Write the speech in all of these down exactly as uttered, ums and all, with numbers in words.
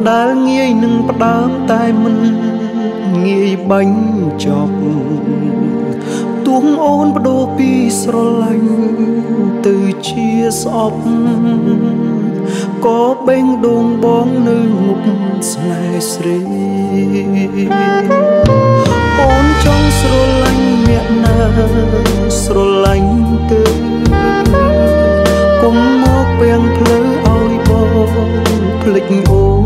ដែលងាយនឹងផ្ដើមតែមិនងាយបាញ់ចប់ទួងអូនបដូរពីស្រឡាញ់ទៅជាស្អប់ក៏បេងដូងបងនៅមុខស្នេហ៍ស្រីអូនចង់ស្រឡាញ់អ្នកណាស្រឡាញ់ទៅកុំមកពាំងភ្លឺឲ្យបងភ្លេចអូន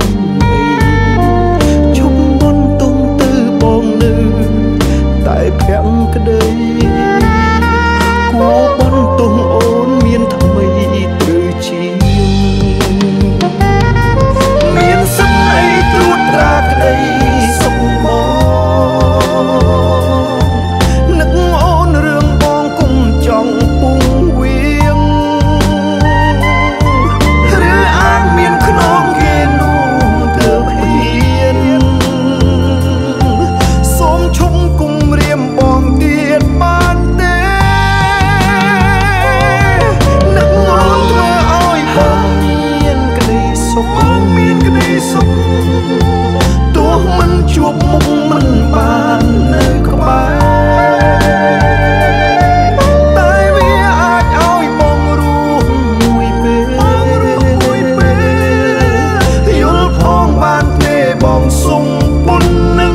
ជប់បនទុំទៅបងនៅតែភាំងក្តីគួរបនទុំអូនមានថ្មីត្រូវជាមានសិនអីត្រួតត្រាក្តីសុខបងនឹកអូនរឿងបងគុំចង់ពុំវៀងឬអាចមានខ្នងគេនោះទើបហ៊ានសូមឈុំគុំរៀមបងទៀតបានទេនឹកអូនធ្វើឲ្យបងមានក្តីសុខបងមានក្តីសុខទោះមិនជួបមុខមិនបាននៅក្បែរតែវាអាចឲ្យបងរស់មួយពេលយល់ផងបានទេបងសុំពុននឹង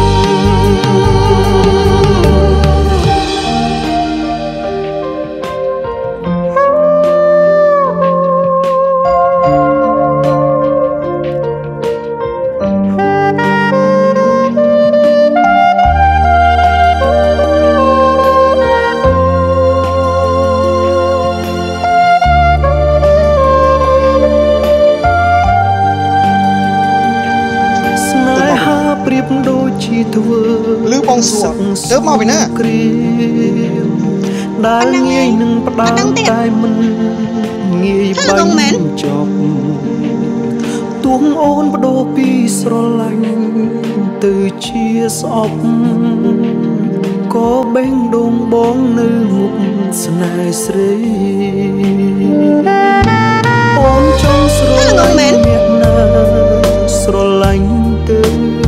ប្រៀបដូចជាធ្វើឬបងសួរទៅមកពីណាគ្រាដែលងាយនឹងផ្ដើមតែមិនងាយបាញ់ចប់ទួងអូនបដូរពីស្រឡាញ់ទៅជាស្អប់ក៏បេងដូងបងនៅមុខស្នេហ៍ស្រីអូនចង់ស្រឡាញ់អ្នកណាស្រឡាញ់ទៅ